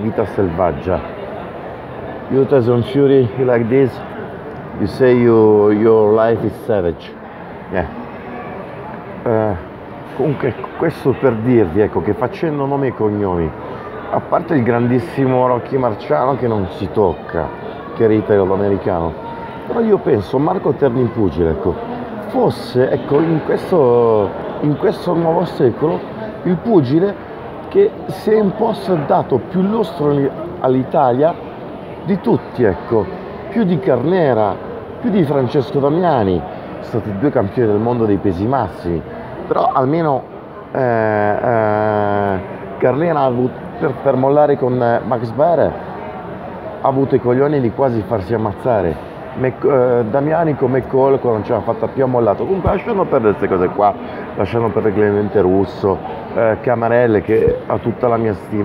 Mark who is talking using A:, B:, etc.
A: vita selvaggia. You Tyson Fury, you like this? You say your life is savage. Yeah. Comunque questo per dirvi, ecco, che facendo nomi e cognomi, a parte il grandissimo Rocky Marciano che non si tocca, che era italo-americano, però io penso Marco Terni in pugile, ecco, fosse, ecco, in questo nuovo secolo il pugile che si è imposto e dato più lustro all'Italia di tutti, ecco, più di Carnera, più di Francesco Damiani, sono stati 2 campioni del mondo dei pesi massimi, però almeno Carnera ha avuto, per mollare con Max Baer, ha avuto i coglioni di quasi farsi ammazzare. Damiani come Cole non ce l'ha fatta più, ha mollato. Comunque lasciando perdere queste cose qua, lasciando perdere Clemente Russo, Camarelle che ha tutta la mia stima.